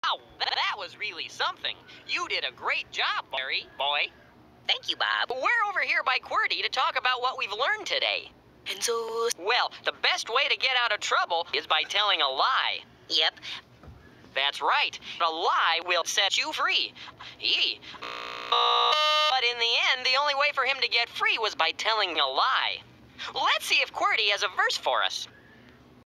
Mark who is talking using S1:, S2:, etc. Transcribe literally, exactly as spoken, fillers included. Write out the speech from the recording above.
S1: Wow, that was really something. You did a great job, Barry, boy.
S2: Thank you, Bob.
S1: We're over here by QWERTY to talk about what we've learned today.
S2: And so...
S1: Well, the best way to get out of trouble is by telling a lie.
S2: Yep.
S1: That's right. A lie will set you free. Eee. But in the end, the only way for him to get free was by telling a lie. Let's see if QWERTY has a verse for us.